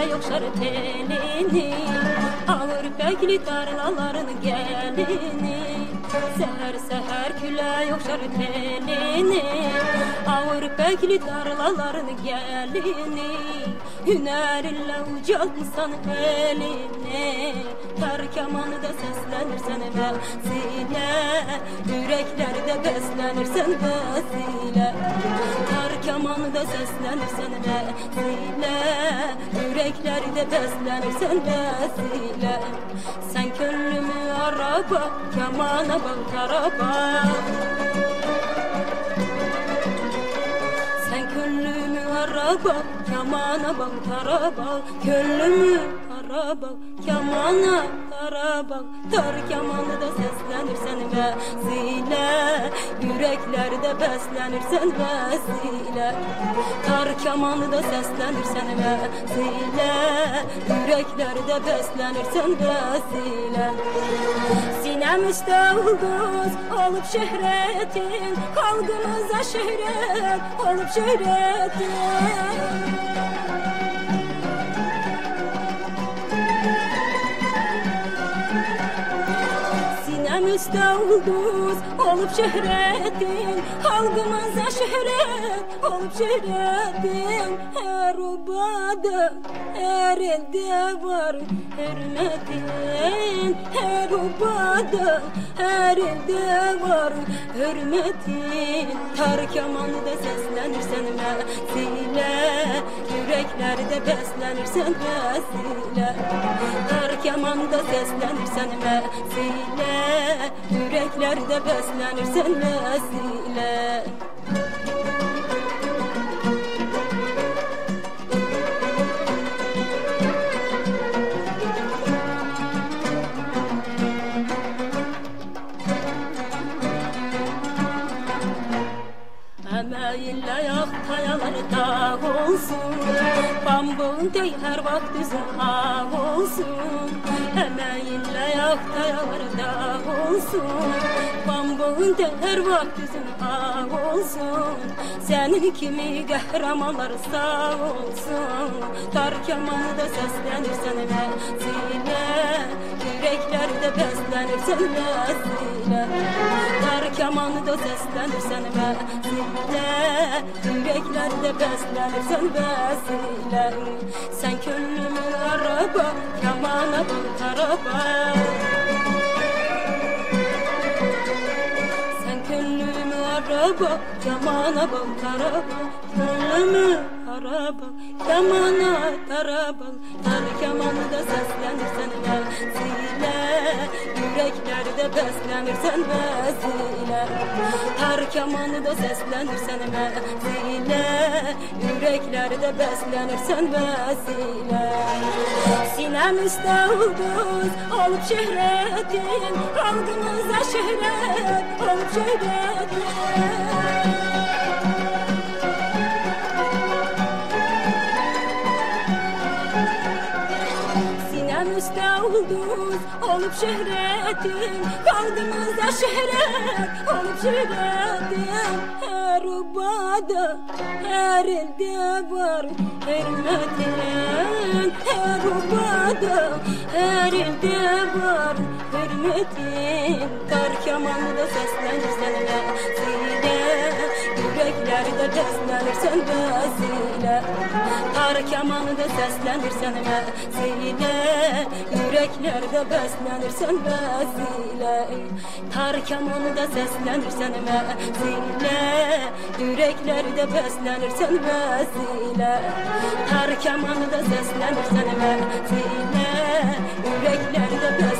yoxşar telini, ağır bəkli tarlaların gəlini. Səhər-səhər külə yoxşar telini, ağır bəkli tarlaların gəlini. Hünərinlə ucaltmısan elini, tar kamanıda səslənirsən vəsilə, ürəklərdə bəslənirsən vəsilə. Tar kamanıda səslənirsən vəsilə, ürəklərdə bəslənirsən vəsilə. Sən könlümü araba, kamana bak taraba. Sen könlümü araba, kamana bak taraba. Könlümü araba, kamana taraba. Tar kamanıda səslənirsən vəsilə, ürəklərdə bəslənirsən vəsilə. Tar kamanıda səslənirsən vəsilə, ürəklərdə bəslənirsən vəsilə. Sinem üstə ulduz olup şöhretin, halkımıza şöhret olup şöhretin. Üstə ulduz olup şöhretin, halkımıza şöhret olup şöhretin. Her obada, her elde var hürmetin. Her obada, her elde var hürmetin. Tar kamanıda səslənirsən vəsilə, yüreklerde bəslənirsən vəsilə. Tar kamanıda səslənirsən vəsilə, yüreklerde bəslənirsən vəsilə. Əməyinlə yağ tayalar dağ olsun, bambun dey hər vaxt üzün ağ olsun. Əməyinlə yağ tayalar dağ olsun, bambun dey hər vaxt üzün ağ olsun. Sənin kimi qəhrəmanlar sağ olsun. Tar kamanıda səslənirsən vəsilə, yüreklərdə bəslənirsən vəsilə. Tar kamanıda səslənirsən vəsilə, yüreklərdə bəslənirsən vəsilə. Sən könlümü araba, kamana bak taraba. Sen könlümü araba, kamana bak taraba. Könlümü araba, kamana taraba. Tar kamanıda səslənirsən vəsilə, yüreklerde bəslənirsən vəsilə. Tar kamanıda səslənirsən vəsilə, yüreklerde bəslənirsən vəsilə. Sinem üstə ulduz olup şöhretin, halkımıza şöhret olup şöhretin. Üstə ulduz olup şöhretin, kaldığımızda şöhret olup şöhretin. Her obada, her elde var hürmetin. Her obada, her elde var hürmetin. Tar kamanıda səslənirsən vəsilə, yüreklerde bəslənirsən vəsilə. Tar kamanıda səslənirsən vəsilə, yüreklerde bəslənirsən vəsilə. Tar kamanıda səslənirsən vəsilə, yüreklerde bəslənirsən vəsilə. Tar kamanıda səslənirsən vəsilə, yüreklerde bəslənirsən vəsilə.